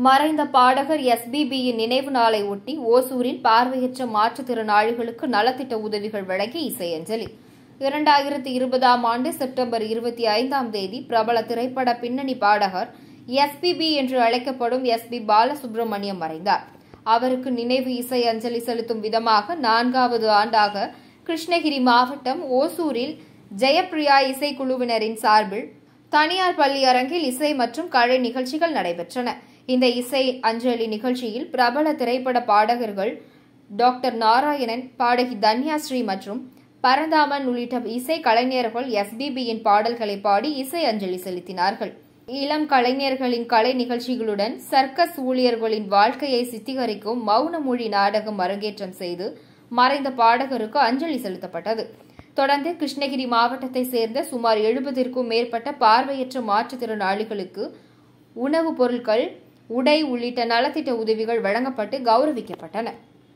மறைந்த பாடகர் SPBயின் நினைவு நாளை ஒட்டி ஓசூரில் பார்வையற்ற மாற்றுத்திறனாளிகளுக்கு நலத்திட்ட உதவிகள் வழங்கி இசை அஞ்சலி. 2020ஆம் ஆண்டு செப்டம்பர் 25ஆம் தேதி பிரபல திரைப்பட பின்னணி பாடகர் SPB என்று அழைக்கப்படும் SP பாலசுப்ரமணியம் மறைந்தார். அவருக்கு நினைவு இசை அஞ்சலி செலுத்தும் விதமாக 4வது ஆண்டாக கிருஷ்ணகிரி மாவட்டம் ஓசூரில் ஜெயப்பிரியா இசைக்குழுவினரின் சார்பில் தனியார் பள்ளி அரங்கில் இசை மற்றும் கலை நிகழ்ச்சிகள் நடைபெற்றன. இந்த இசை அஞ்சலி நிகழ்ச்சியில் பிரபல திரைப்பட பாடகர்கள் டாக்டர் நாராயணன், பாடகி தன்யாஸ்ரீ மற்றும் பரந்தாமன் உள்ளிட்ட இசை கலைஞர்கள் SPBயின் பாடல்களை பாடி இசை அஞ்சலி செலுத்தினார்கள். இளம் கலைஞர்களின் கலை நிகழ்ச்சிகளுடன் சர்க்கஸ் ஊழியர்களின் வாழ்க்கையை சித்தரிக்கும் மௌன மொழி நாடகம் அரங்கேற்றம் செய்து மறைந்த பாடகருக்கு அஞ்சலி செலுத்தப்பட்டது. தொடர்ந்து கிருஷ்ணகிரி மாவட்டத்தை சேர்ந்த சுமார் 70ற்கும் மேற்பட்ட பார்வையற்ற மாற்றுத்திறனாளிகளுக்கு உணவுப் பொருட்கள், உடை உள்ளிட்ட நலத்திட்ட உதவிகள் வழங்கப்பட்டு கௌரவிக்கப்பட்டன.